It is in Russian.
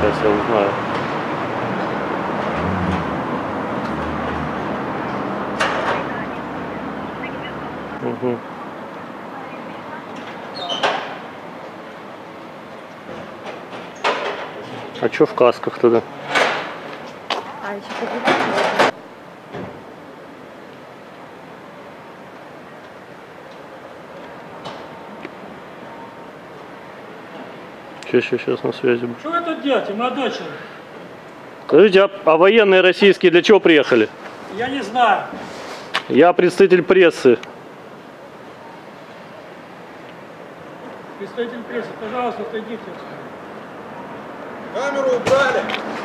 Сейчас я узнаю. Угу. А чё в касках тогда? А еще побегать. Сейчас на связи. Что вы тут делаете, молодой человек? Скажите, а военные российские для чего приехали? Я не знаю. Я представитель прессы. Представитель прессы, пожалуйста, отойдите. Камеру убрали!